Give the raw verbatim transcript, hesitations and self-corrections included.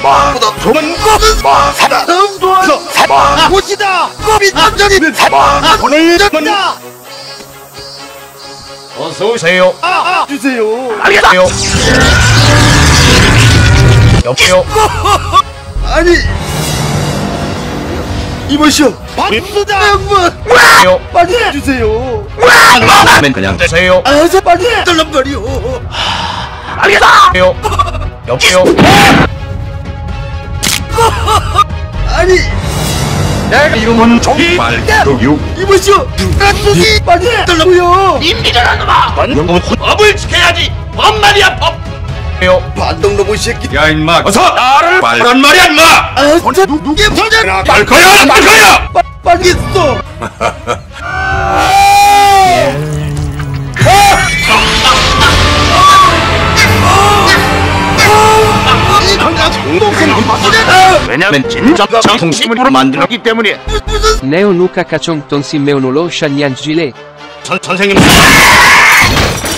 사망보다 좋은 것은 사다. 도와서 사망 곳이다. 꿈이 완전히 사망 오늘 전다. 어서 오세요. 아, 아 주세요. 알겠어요. 여보세요. 아니 이보시오. 박수다 한번. 여보세요. 빨리 해주세요. 하면 그냥 되세요. 아저 빨리 해달란 말이오. 알겠어요. 여보세요. 아니 내가 이름은 정말 교육. 이보시오. 깍두기 빨리 해달라고요. 임비를 놈아. 방금 법을 지켜야지. 법 말이야 법. 요. 반동 로봇 새끼. 야 임마 어서 나를 말란 말이야 임마. 아 진짜 누구게 소장. 말 거야 말 거야. 빠 빨리 했어. 왜냐면 진짜 정통심으로 만들었기 때문에. Neo nuka kachong ton si meonolo shanyan gilet. 선 선생님.